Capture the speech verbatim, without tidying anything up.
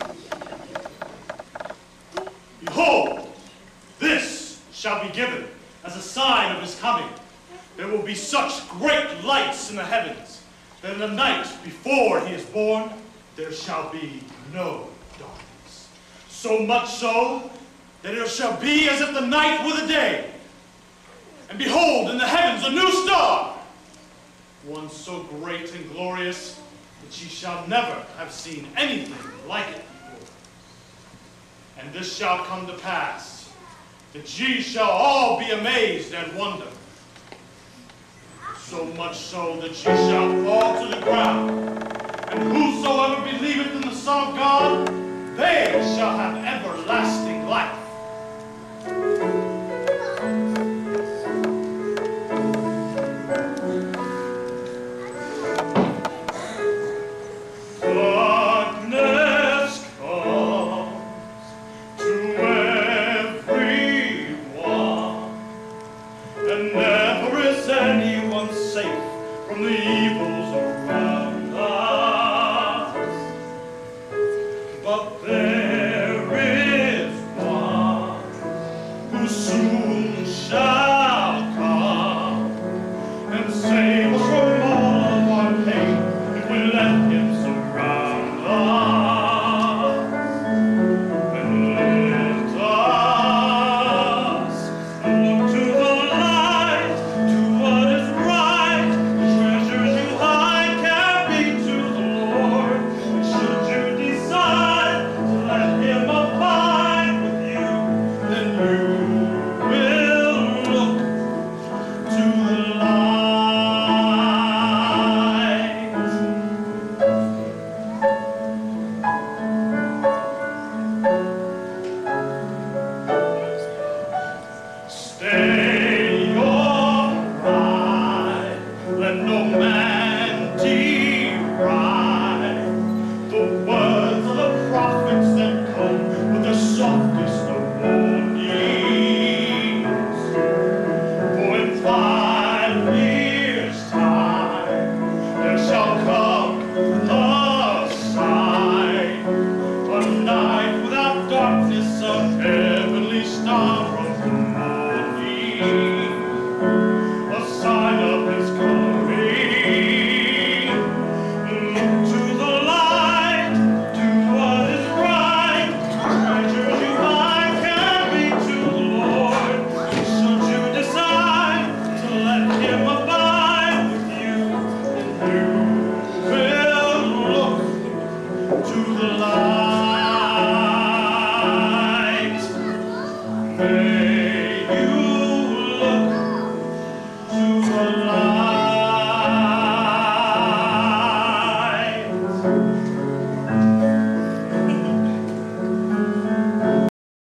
Behold, this shall be given as a sign of his coming. There will be such great lights in the heavens that in the night before he is born, there shall be no darkness. So much so that it shall be as if the night were the day. And behold, in the heavens a new star, one so great and glorious that ye shall never have seen anything like it before. And this shall come to pass, that ye shall all be amazed and wonder, so much so that ye shall fall to the ground. And whosoever believeth in the Son of God, they shall have everlasting life. Darkness comes to everyone, and never is anyone safe from the evils around us. But there is one who soon shall come and save us from all of our pain if we let him surround us and lift us. Look to the light, to what is right. Treasures you hide can't be to the Lord. And should you decide to let him abide with you, then you will look to the light. Stay your ride, let no man deride the words of the prophets that come with the softest of warnings. For in five years' time there shall come a sign, a night without darkness, a heavenly star of the morning, a sign of his coming. Look to the light, do what is right. Treasures you hide can be to the Lord. Should you decide to let him abide with you, then you will look to the light. May you look to the light.